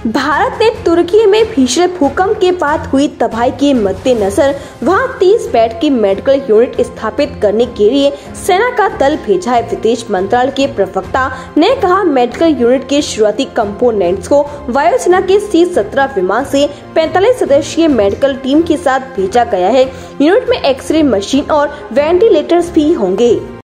भारत ने तुर्की में भीषण भूकंप के बाद हुई तबाही के मद्देनजर वहां 30 बेड की मेडिकल यूनिट स्थापित करने के लिए सेना का दल भेजा है। विदेश मंत्रालय के प्रवक्ता ने कहा, मेडिकल यूनिट के शुरुआती कंपोनेंट्स को वायुसेना के C-17 विमान से 45 सदस्यीय मेडिकल टीम के साथ भेजा गया है। यूनिट में एक्सरे मशीन और वेंटिलेटर्स भी होंगे।